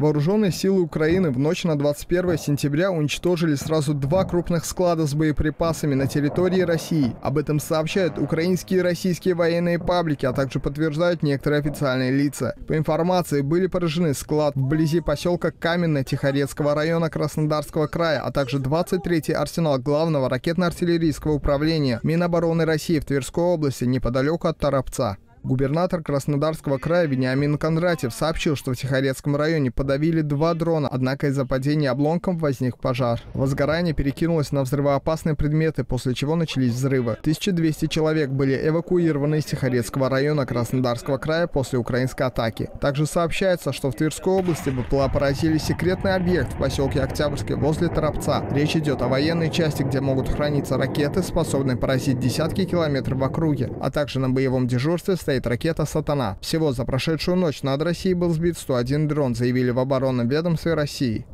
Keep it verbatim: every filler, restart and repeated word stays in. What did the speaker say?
Вооруженные силы Украины в ночь на двадцать первое сентября уничтожили сразу два крупных склада с боеприпасами на территории России. Об этом сообщают украинские и российские военные паблики, а также подтверждают некоторые официальные лица. По информации, были поражены склад вблизи поселка Каменное Тихорецкого района Краснодарского края, а также двадцать третий арсенал главного ракетно-артиллерийского управления Минобороны России в Тверской области, неподалеку от Торопца. Губернатор Краснодарского края Вениамин Кондратьев сообщил, что в Тихорецком районе подавили два дрона, однако из-за падения обломков возник пожар. Возгорание перекинулось на взрывоопасные предметы, после чего начались взрывы. тысяча двести человек были эвакуированы из Тихорецкого района Краснодарского края после украинской атаки. Также сообщается, что в Тверской области БПЛА поразили секретный объект в поселке Октябрьский возле Торопца. Речь идет о военной части, где могут храниться ракеты, способные поразить десятки километров в округе, а также на боевом дежурстве стоит ракета «Сатана». Всего за прошедшую ночь над Россией был сбит сто один дрон, заявили в оборонном ведомстве России.